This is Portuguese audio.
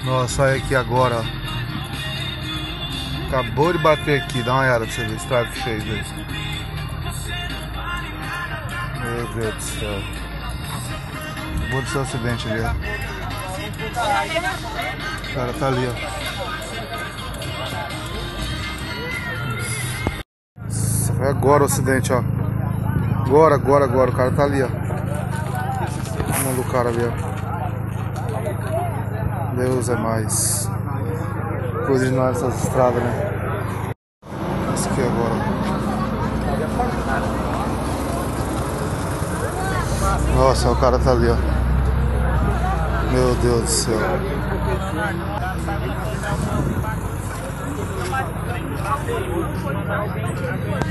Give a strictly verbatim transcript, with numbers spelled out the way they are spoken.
Nossa, olha aqui agora, ó. Acabou de bater aqui, dá uma olhada pra você ver o estrago que fez mesmo. Meu Deus do céu. Acabou de ser um acidente ali, ó. O cara tá ali, ó. Nossa, foi agora o acidente, ó. Agora, agora, agora. O cara tá ali, ó. A mão do cara ali, ó. Deus é mais. Coisa de nós essas estradas, né? Isso aqui agora. Nossa, o cara tá ali, ó. Meu Deus do céu.